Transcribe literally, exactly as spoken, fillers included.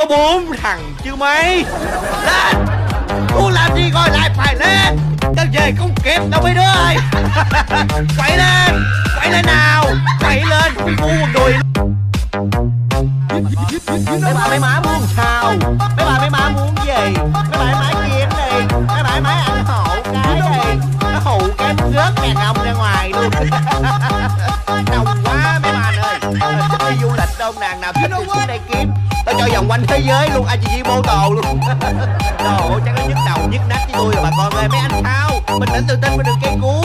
Có bốn thằng chứ mấy. Lên, muốn làm gì gọi lại phải lên. Tao về không kịp đâu mấy đứa ơi. Quậy lên, quậy lên nào, quậy lên, ngu quần đùi. Mấy bà mấy má muốn sao? Mấy bà mấy má muốn gì? Mấy bà mấy má kiếm đi. Mấy bà mấy má ăn hổ cái đi. Nó hụ cái rớt đàn ông ra ngoài luôn. Đông quá mấy bà ơi. Thích đi du lịch đâu, nàng nào thích đi xuống đây kiếm. Tao cho vòng quanh thế giới luôn, anh chị Di mô tồ luôn. Đồ chắc nó nhức đầu nhức nách với tôi rồi bà con ơi. Mấy anh sao? Mình tỉnh tự tin, mình đừng cây cú.